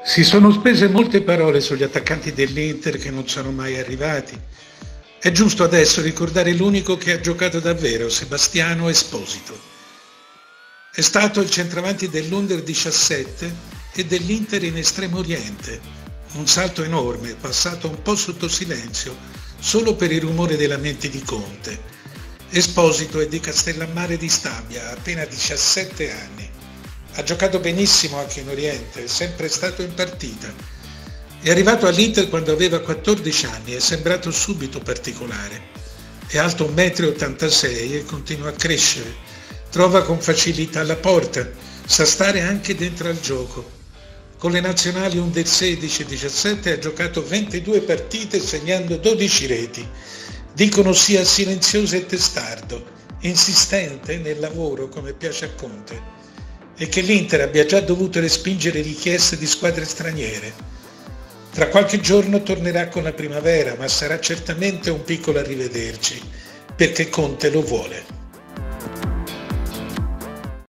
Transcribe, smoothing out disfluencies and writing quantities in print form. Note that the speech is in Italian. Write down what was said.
Si sono spese molte parole sugli attaccanti dell'Inter che non sono mai arrivati. È giusto adesso ricordare l'unico che ha giocato davvero, Sebastiano Esposito. È stato il centravanti dell'Under 17 e dell'Inter in Estremo Oriente. Un salto enorme, passato un po' sotto silenzio, solo per il rumore dei lamenti di Conte. Esposito è di Castellammare di Stabia, ha appena 17 anni. Ha giocato benissimo anche in Oriente, è sempre stato in partita. È arrivato all'Inter quando aveva 14 anni, è sembrato subito particolare. È alto 1,86 m e continua a crescere. Trova con facilità la porta, sa stare anche dentro al gioco. Con le nazionali Under 16 e 17 ha giocato 22 partite segnando 12 reti. Dicono sia silenzioso e testardo, insistente nel lavoro come piace a Conte, e che l'Inter abbia già dovuto respingere richieste di squadre straniere. Tra qualche giorno tornerà con la primavera, ma sarà certamente un piccolo arrivederci, perché Conte lo vuole.